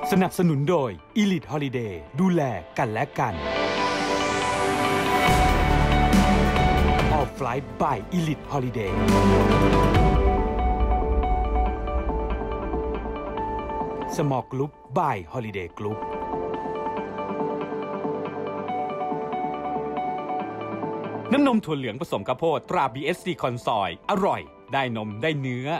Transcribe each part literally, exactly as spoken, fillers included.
สนับสนุนโดย Elite Holiday ดูแลกันและกัน All Flight by Elite Holiday Small Group by Holiday Group น้ำนมถั่วเหลืองผสมข้าวโพดตรา บี เอส ซี Consol อร่อยได้นมได้เนื้อ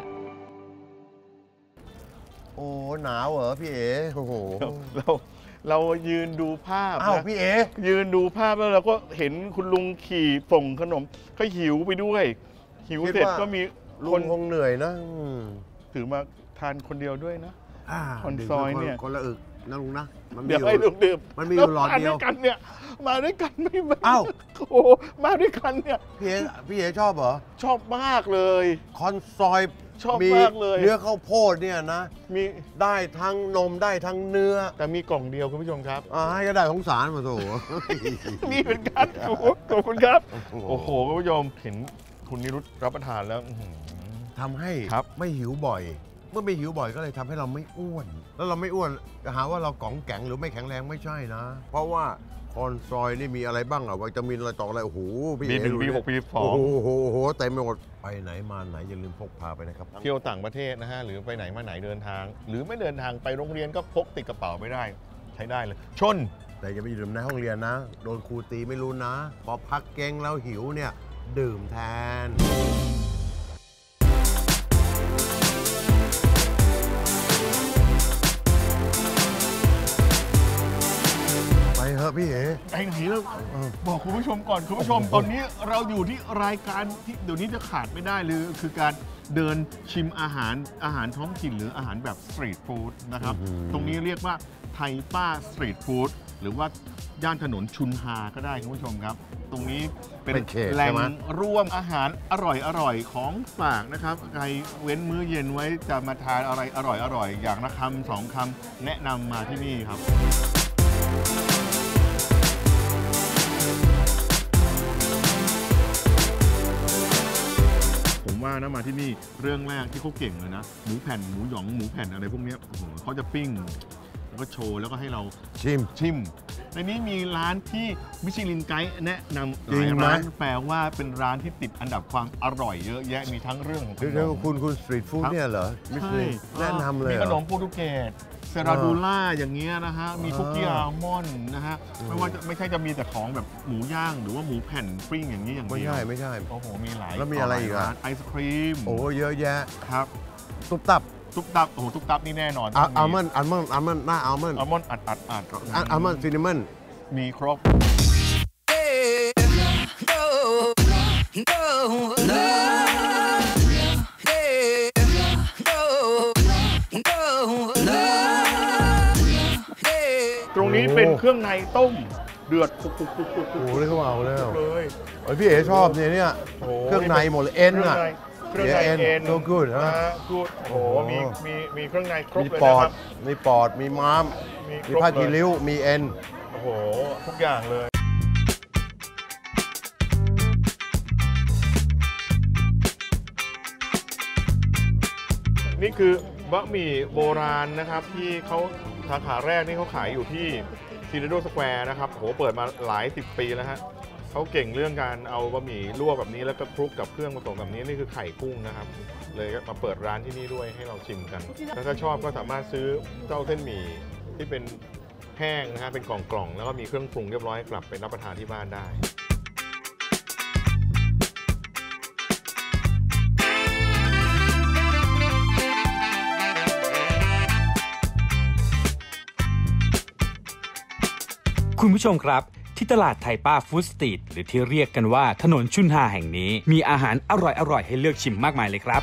โอ้หนาวเหรอพี่เอ๋โอ้โหเราเรายืนดูภาพอ้าวพี่เอ๋ยืนดูภาพแล้วเราก็เห็นคุณลุงขี่ส่งขนมก็หิวไปด้วยหิวเสร็จก็มีคนคงเหนื่อยนะถือมาทานคนเดียวด้วยนะคอนซอยเนี่ยคนละอึกนะลุงนะเดี๋ยวให้ลุงดื่มมันมีอยู่หลอดเดียวกันเนี่ยมาด้วยกันไม่มาอ้าวโอ้มาด้วยกันเนี่ยพี่เอ๋พี่เอ๋ชอบเหรอชอบมากเลยคอนซอยชอบมากเลยเนื้อข้าวโพดเนี่ยนะมีได้ทั้งนมได้ทั้งเนื้อแต่มีกล่องเดียวคุณผู้ชมครับอ่าให้ก็ได้สงสารมาโถนี่เป็นการขอบคุณครับโอ้โหคุณผู้ชมเห็นคุณนิรุตรับประทานแล้วทำให้ไม่หิวบ่อยเมื่อไม่หิวบ่อยก็เลยทำให้เราไม่อ้วนแล้วเราไม่อ้วนหาว่าเราก๋องแก๋งหรือไม่แข็งแรงไม่ใช่นะเพราะว่าคอนซอยนี่มีอะไรบ้างอ่ะวิตามินอะไรต่ออะไรโอ้โหพี่มีหนึ่งปีหกปีสองโอ้โหโหเต็มไปหมดไปไหนมาไหนอย่าลืมพกพาไปนะครับเที่ยวต่างประเทศนะฮะหรือไปไหนมาไหนเดินทางหรือไม่เดินทางไปโรงเรียนก็พกติดกระเป๋าไปได้ใช้ได้เลยชนแต่อย่าไปดื่มในห้องเรียนนะโดนครูตีไม่รู้นะพอพักเก่งแล้วหิวเนี่ยดื่มแทนเฮ้ยพี่เอ๋ไปไหนแล้วบอกคุณผู้ชมก่อนคุณผู้ชมตอนนี้เราอยู่ที่รายการที่เดี๋ยวนี้จะขาดไม่ได้เลยคือการเดินชิมอาหารอาหารท้องถิ่นหรืออาหารแบบสตรีทฟู้ดนะครับตรงนี้เรียกว่าไทยป้าสตรีทฟู้ดหรือว่าย่านถนนชุนฮาก็ได้คุณผู้ชมครับตรงนี้เป็นแหล่งร่วมอาหารอร่อยอร่อยของฝากนะครับใครเว้นมื้อเย็นไว้จะมาทานอะไรอร่อยอร่อยอย่างละคำสองคำแนะนำมาที่นี่ครับว่านะมาที่นี่เรื่องแรกที่เขาเก่งเลยนะหมูแผ่นหมูหยองหมูแผ่นอะไรพวกนี้โอ้โหเขาจะปิ้งแล้วก็โชว์แล้วก็ให้เราชิมชิมในนี้มีร้านที่มิชลินไกด์แนะนำหลายร้านแปลว่าเป็นร้านที่ติดอันดับความอร่อยเยอะแยะมีทั้งเรื่องของขนมคุณคุณสตรีทฟู้ดเนี่ยเหรอมิชลินแนะนำเลยมีขนมโปรตุเกสเซราดูล่าอย่างเงี้ยนะฮะมีคุกกี้อัลมอนด์นะฮะไม่ว่าจะไม่ใช่จะมีแต่ของแบบหมูย่างหรือว่าหมูแผ่นปิ้งอย่างนี้อย่างเดียวไม่ใช่ไม่ใช่โอ้โหมีหลายแล้วมีอะไรอีกอ่ะไอศครีมโอ้เยอะแยะครับตุ๊บตับตุ๊บตับโอ้โหตุ๊บตับนี่แน่นอนอัลมอนด์อัลมอนด์อัลมอนด์หน้าอัลมอนด์อัลมอนด์อัดอัดอัดอัลมอนด์ซินนามอนมีครบตรงนี้เป็นเครื่องในต้มเดือดโอ้โหเลยเขาเอาแล้วเลยพี่เอ๋ชอบเนี่ยเนี่ยเครื่องในหมดเลยเอ็นอ่ะเครื่องในเอ็น so good นะ good โอ้โหมีมีมีเครื่องในครบเลยนะครับมีปอดมีม้ามมีผ้าคีริ้วมีเอ็นโอ้โหทุกอย่างเลยนี่คือบะหมี่โบราณนะครับที่เขาสาขาแรกนี่เขาขายอยู่ที่ซีเรโดสแควร์นะครับโหเปิดมาหลายสิบปีแล้วฮะเขาเก่งเรื่องการเอาบะหมี่ลวกแบบนี้แล้วก็คลุกกับเครื่องผสมแบบนี้นี่คือไข่กุ้งนะครับเลยมาเปิดร้านที่นี่ด้วยให้เราชิมกันแล้วถ้าชอบก็สามารถซื้อเจ้าเส้นหมี่ที่เป็นแห้งนะฮะเป็นกล่องๆแล้วก็มีเครื่องปรุงเรียบร้อยกลับไปรับประทานที่บ้านได้คุณผู้ชมครับที่ตลาดไทยป้าฟู้ดสตรีทหรือที่เรียกกันว่าถนนชุนฮาแห่งนี้มีอาหารอร่อยๆให้เลือกชิมมากมายเลยครับ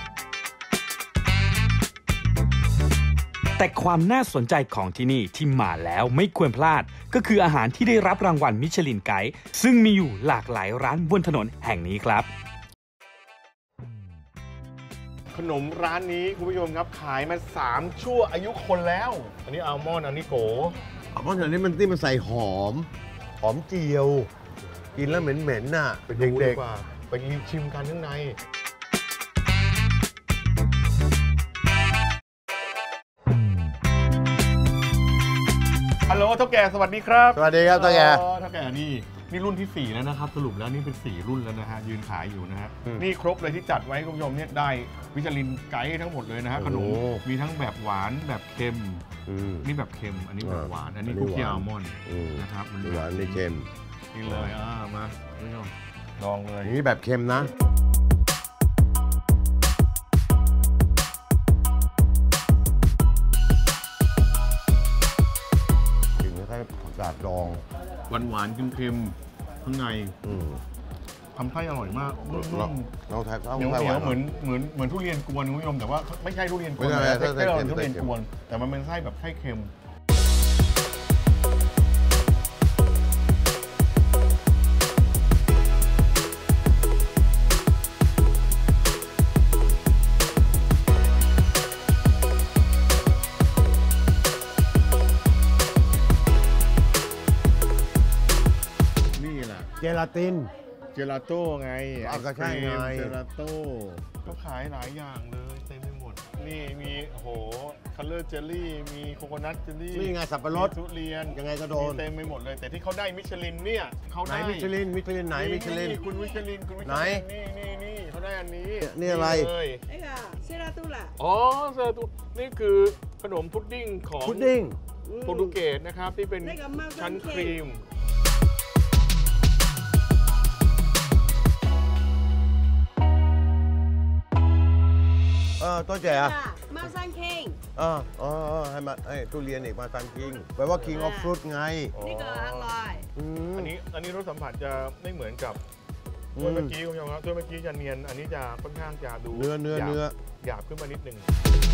แต่ความน่าสนใจของที่นี่ที่มาแล้วไม่ควรพลาดก็คืออาหารที่ได้รับรางวัลมิชลินไกด์ซึ่งมีอยู่หลากหลายร้านบนถนนแห่งนี้ครับขนมร้านนี้คุณผู้ชมครับขายมาสามชั่วอายุคนแล้วอันนี้อัลมอนด์อันนี้โกอัลมอนด์อันนี้มันที่มันใส่หอมหอมเจียวกินแล้วเหม็นๆน่ะเป็นเด็กๆไปชิมกันข้างในอเท่าแก่สวัสดีครับสวัสดีครับเท่าแก่เท่าแก่นี่นี่รุ่นที่สี่แล้วนะครับสรุปแล้วนี่เป็นสี่รุ่นแล้วนะฮะยืนขายอยู่นะฮะนี่ครบเลยที่จัดไว้คุณผู้ชมเนี่ยได้มิชลินไกด์ทั้งหมดเลยนะฮะขนมมีทั้งแบบหวานแบบเค็มนี่แบบเค็มอันนี้แบบหวานอันนี้คุกกี้อัลมอนด์นะครับหวานนี่เค็มนี่เลยอ่ามาคุณผู้ชมลองเลยนี่แบบเค็มนะกินแล้วก็ผักกาดดองหวานหวานเค็มๆข้างในทำไส้อร่อยมากเราแทบเหนียวเหนียวเหมือนเหมือนเหมือนทุเรียนกวนคุณผู้ชมแต่ว่าไม่ใช่ทุเรียนกวนไม่ใช่ทุเรียนกวนแต่มันเป็นไส้แบบไส้เค็มเจลาตินเจลาโต้ไงก็ใช่ไงเจลาโต้ก็ขายหลายอย่างเลยเต็มไปหมดนี่มีโหคัลเลอร์เจลลี่มีโคโคนัทเจลลี่นี่ไงสับปะรดทุเรียนยังไงก็โดนเต็มไปหมดเลยแต่ที่เขาได้มิชลินเนี่ยเขาได้มิชลินมิชลินไหนมิชลินคุณมิชลินคุณมิชลินนี่นี่นี่เขาได้อันนี้นี่อะไรนี่ค่ะเซราตูล่ะอ๋อเซราตูนี่คือขนมพุดดิ้งของพุดดิ้งโปรตุเกสนะครับที่เป็นชั้นครีมเออต้นแก่มาซันคิงเออเออให้มาไอ้ทุเรียนอีกมาซันคิงแปลว่า King of Fruit ไงนี่ก็อร่อยอันนี้อันนี้รสสัมผัสจะไม่เหมือนกับถ้วยเมื่อกี้คุณผู้ชมครับถ้วยเมื่อกี้จะเนียนอันนี้จะค่อนข้างจะดูเนื้อเนื้อเนื้อหยาบขึ้นมานิดนึง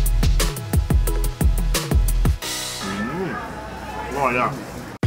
อร่อยอ่ะ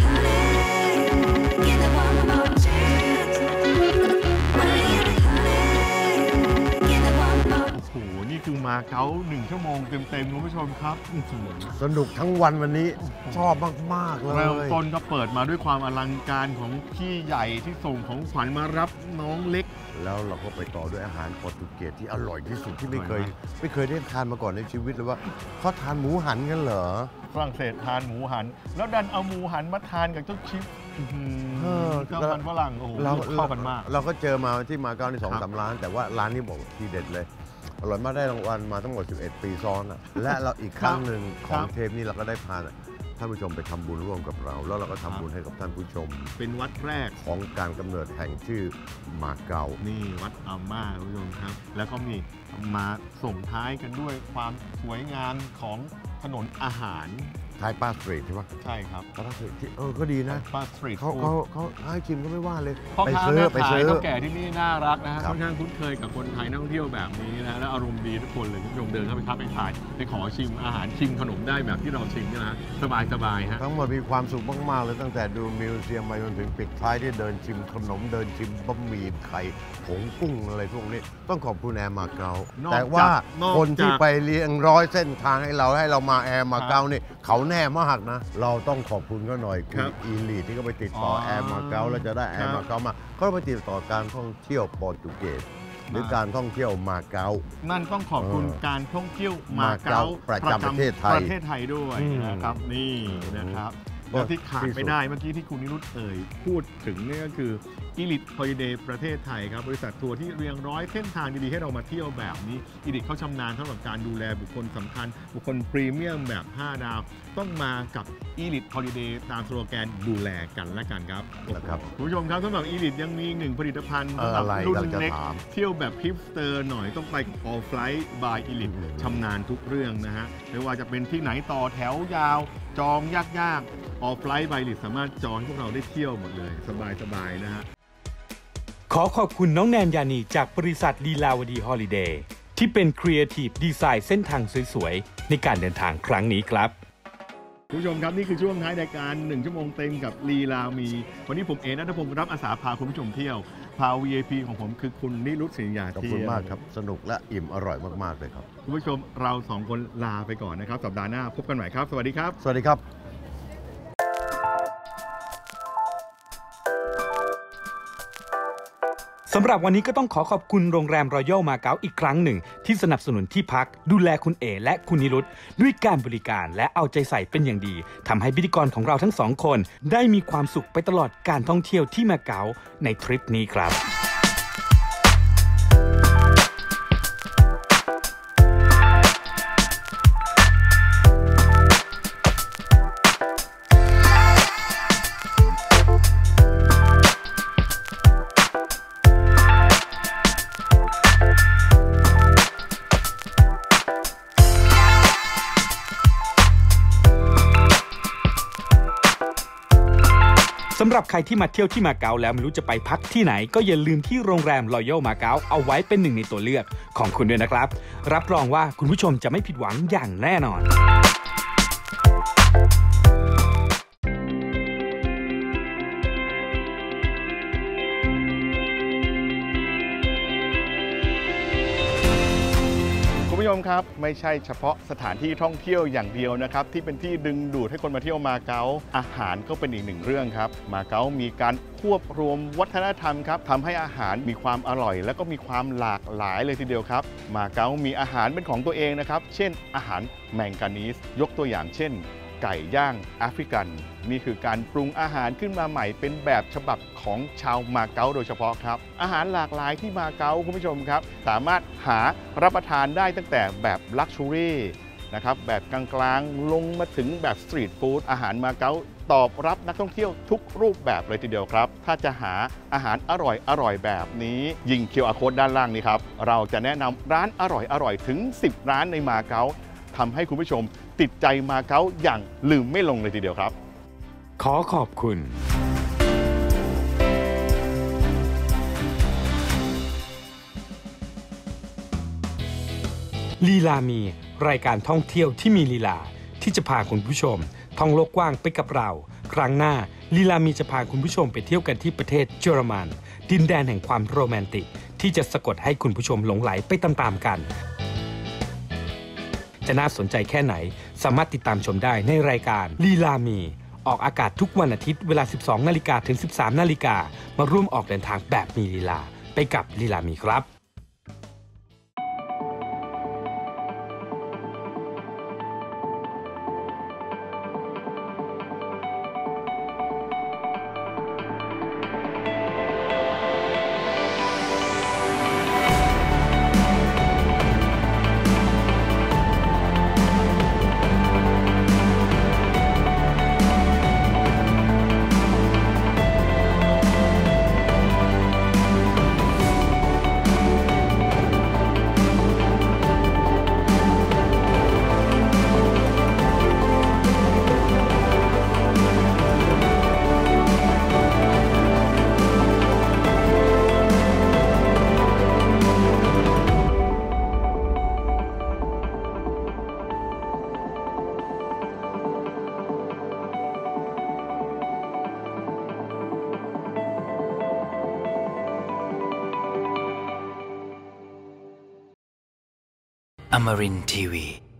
คือมาเก๊าหนึ่งชั่วโมงเต็มๆคุณผู้ชมครับสนุกทั้งวันวันนี้ชอบมากๆเลยเริ่มต้นก็เปิดมาด้วยความอลังการของพี่ใหญ่ที่ส่งของขวัญมารับน้องเล็กแล้วเราก็ไปต่อด้วยอาหารโปรตุเกสที่อร่อยที่สุดที่ไม่เคยไม่เคยได้ทานมาก่อนในชีวิตเลยว่าเขาทานหมูหันกันเหรอฝรั่งเศสทานหมูหันแล้วดันเอาหมูหันมาทานกับเจ้าชิปเจ้ามันฝรั่งโอ้โหเข้ากันมากเราก็เจอมาที่มาเก๊าในสองสามร้านแต่ว่าร้านนี้บอกทีเด็ดเลยอร่อยมากได้รางวัลมาทั้งหมดสิบเอ็ดปีซ้อนอ่ะและเราอีกครั้งหนึ่งของเทปนี้เราก็ได้พาท่านผู้ชมไปทำบุญร่วมกับเราแล้วเราก็ทำบุญให้กับท่านผู้ชมเป็นวัดแรกของการกำเนิดแห่งชื่อมาเก๊านี่วัดอาม่าคุณผู้ชมครับแล้วก็มีมาส่งท้ายกันด้วยความสวยงามของถนนอาหารท้ายป้าสตรีทใช่ไหมใช่ครับป้าสตรีทที่เออก็ดีนะป้าสตรีทเขาเขาเขาให้ชิมก็ไม่ว่าเลยไปซื้อไปซื้อเท่าแก่ที่นี่น่ารักนะฮะค่อนข้างคุ้นเคยกับคนไทยนักท่องเที่ยวแบบนี้นะแล้วอารมณ์ดีทุกคนเลยคุณผู้ชมเดินเข้าไปทักไปถ่ายไปขอชิมอาหารชิมขนมได้แบบที่เราชิมนี่นะสบายสบายฮะทั้งหมดมีความสุขมากๆเลยตั้งแต่ดูมิวเซียมไปจนถึงปิดท้ายที่เดินชิมขนมเดินชิมบะหมี่ไข่ผงกุ้งอะไรพวกนี้ต้องขอบคุณแอร์มาเก๊าแต่ว่าคนที่ไปเลี้ยงร้อยเส้นทางให้เราให้เรามาแอร์มาเก๊านี่เขาแน่มากนะเราต้องขอบคุณก็หน่อยคุณอีลีที่เขาไปติดต่อแอร์มาเก๊าแล้วจะได้แอร์มาเก๊ามาเขาไปติดต่อการท่องเที่ยวโปรตุเกสหรือการท่องเที่ยวมาเก๊านั่นต้องขอบคุณการท่องเที่ยวมาเก๊าประจำประเทศไทยประเทศไทยด้วยนะครับนี่นะครับแล้วที่ขาดไม่ได้เมื่อกี้ที่คุณนิรุตเอ่ยพูดถึงนี่ก็คืออีลิทฮอลิเดย์ประเทศไทยครับบริษัททัวร์ที่เรียงร้อยเส้นทางดีๆให้เรามาเที่ยวแบบนี้อีลิทเขาชำนาญสำหรับการดูแลบุคคลสำคัญบุคคลพรีเมียมแบบห้าดาวต้องมากับอีลิทฮอลิเดย์ตามสโลแกนดูแลกันและกันครับนะครับคุณผู้ชมครับสำหรับอีลิทยังมีหนึ่งผลิตภัณฑ์สำหรับรุ่นเล็กเที่ยวแบบฮิปสเตอร์หน่อยต้องไป All Flight by อีลิทชำนาญทุกเรื่องนะฮะไม่ว่าจะเป็นที่ไหนต่อแถวยาวจองยากๆ All Flight by อีลิทสามารถจองให้พวกเราได้เที่ยวหมดเลยสบายๆนะฮะขอขอบคุณน้องแนนยานีจากบริษัทลีลาวดีฮอลิเดย์ที่เป็นครีเอทีฟดีไซน์เส้นทางสวยๆในการเดินทางครั้งนี้ครับคุณผู้ชมครับนี่คือช่วงท้ายรายการหนึ่งชั่วโมงเต็มกับลีลามีวันนี้ผมเอณัฐพงศ์รับอาสาพาคุณผู้ชมเที่ยวพา วี ไอ พี ของผมคือคุณนิรุตศรียาขอบคุณมากครับสนุกและอิ่มอร่อยมากๆเลยครับคุณผู้ชมเราสองคนลาไปก่อนนะครับสัปดาห์หน้าพบกันใหม่ครับสวัสดีครับสวัสดีครับสำหรับวันนี้ก็ต้องขอขอบคุณโรงแรมรอยัลมาเก๊าอีกครั้งหนึ่งที่สนับสนุนที่พักดูแลคุณเอและคุณนิรุตด้วยการบริการและเอาใจใส่เป็นอย่างดีทำให้พิธีกรของเราทั้งสองคนได้มีความสุขไปตลอดการท่องเที่ยวที่มาเก๊าในทริปนี้ครับสำหรับใครที่มาเที่ยวที่มาเก๊าแล้วไม่รู้จะไปพักที่ไหนก็อย่าลืมที่โรงแรมรอยัลมาเก๊าเอาไว้เป็นหนึ่งในตัวเลือกของคุณด้วยนะครับรับรองว่าคุณผู้ชมจะไม่ผิดหวังอย่างแน่นอนคุณผู้ชมครับไม่ใช่เฉพาะสถานที่ท่องเที่ยวอย่างเดียวนะครับที่เป็นที่ดึงดูดให้คนมาเที่ยวมาเก๊าอาหารก็เป็นอีกหนึ่งเรื่องครับมาเก๊ามีการควบรวมวัฒนธรรมครับทำให้อาหารมีความอร่อยและก็มีความหลากหลายเลยทีเดียวครับมาเก๊ามีอาหารเป็นของตัวเองนะครับเช่นอาหารแมงกานีสยกตัวอย่างเช่นไก่ย่างแอฟริกันนี่คือการปรุงอาหารขึ้นมาใหม่เป็นแบบฉบับของชาวมาเก๊าโดยเฉพาะครับอาหารหลากหลายที่มาเก๊าคุณผู้ชมครับสามารถหารับประทานได้ตั้งแต่แบบลักชัวรี่นะครับแบบกลางๆลงมาถึงแบบสตรีทฟู้ดอาหารมาเก๊าตอบรับนักท่องเที่ยวทุกรูปแบบเลยทีเดียวครับถ้าจะหาอาหารอร่อยอร่อยแบบนี้ยิง คิว อาร์ Code ด้านล่างนี้ครับเราจะแนะนำร้านอร่อยอร่อยถึงสิบร้านในมาเก๊าทำให้คุณผู้ชมติดใจมาเก๊าอย่างลืมไม่ลงเลยทีเดียวครับขอขอบคุณลีลามีรายการท่องเที่ยวที่มีลีลาที่จะพาคุณผู้ชมท่องโลกกว้างไปกับเราครั้งหน้าลีลามีจะพาคุณผู้ชมไปเที่ยวกันที่ประเทศเยอรมันดินแดนแห่งความโรแมนติกที่จะสะกดให้คุณผู้ชมหลงไหลไปตามๆกันจะน่าสนใจแค่ไหนสามารถติดตามชมได้ในรายการลีลามีออกอากาศทุกวันอาทิตย์เวลา สิบสองนาฬิกา ถึง สิบสามนาฬิกามาร่วมออกเดินทางแบบมีลีลาไปกับลีลามีครับ Amarin ที วี